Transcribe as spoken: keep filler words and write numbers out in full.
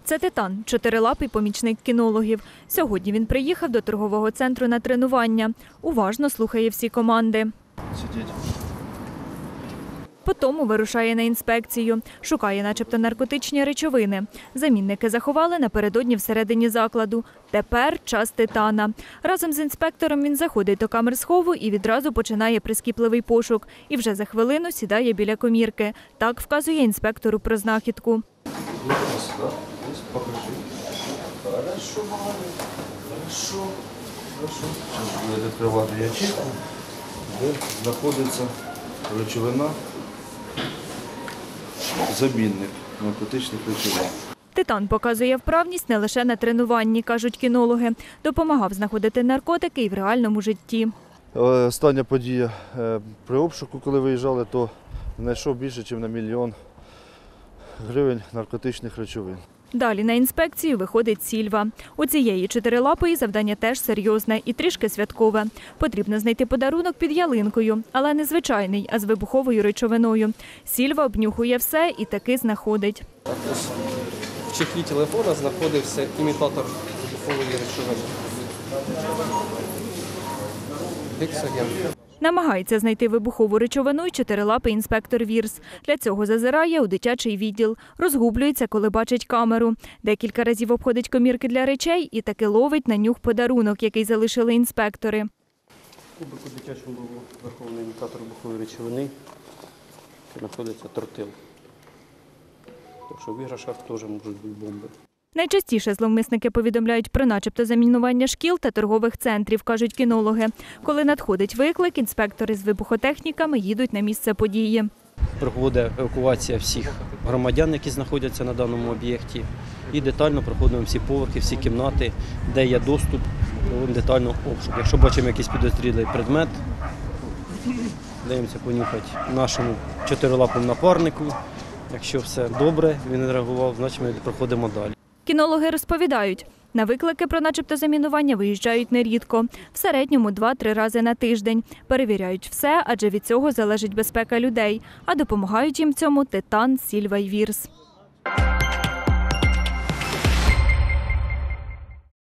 Це Титан – чотирилапий помічник кінологів. Сьогодні він приїхав до торгового центру на тренування. Уважно слухає всі команди. Сидіть. Потім вирушає на інспекцію. Шукає начебто наркотичні речовини. Замінники заховали напередодні всередині закладу. Тепер час Титана. Разом з інспектором він заходить до камер схову і відразу починає прискіпливий пошук. І вже за хвилину сідає біля комірки. Так вказує інспектору про знахідку. Покажи. Хорошо, молодец. Хорошо. Хорошо. Зараз буде відкривати ячейку, де знаходиться речовина, замінник наркотичних речовин. Титан показує вправність не лише на тренуванні, кажуть кінологи. Допомагав знаходити наркотики і в реальному житті. Остання подія при обшуку, коли виїжджали, то знайшов більше, ніж на мільйон гривень наркотичних речовин. Далі на інспекцію виходить Сільва. У цієї чотирилапої завдання теж серйозне і трішки святкове. Потрібно знайти подарунок під ялинкою, але не звичайний, а з вибуховою речовиною. Сільва обнюхує все і таки знаходить. В чехлі телефона знаходився імітатор вибухової речовини. Гексоген. Намагається знайти вибухову речовину й чотирилапий інспектор Вірс. Для цього зазирає у дитячий відділ. Розгублюється, коли бачить камеру. Декілька разів обходить комірки для речей і таки ловить на нюх подарунок, який залишили інспектори. Кубик у дитячому був верховний імітатор вибухової речовини. Це знаходиться тротил. Так що в іграшках теж можуть бути бомби. Найчастіше зловмисники повідомляють про начебто замінування шкіл та торгових центрів, кажуть кінологи. Коли надходить виклик, інспектори з вибухотехніками їдуть на місце події. Проходить евакуація всіх громадян, які знаходяться на даному об'єкті. І детально проходимо всі поверхи, всі кімнати, де є доступ, робимо детально обшук. Якщо бачимо якийсь підозрілий предмет, даємося понюхати нашому чотирилапому напарнику. Якщо все добре, він не реагував, значить ми проходимо далі. Кінологи розповідають, на виклики про начебто замінування виїжджають нерідко. В середньому два-три рази на тиждень. Перевіряють все, адже від цього залежить безпека людей. А допомагають їм в цьому Титан, Сільва й Вірс.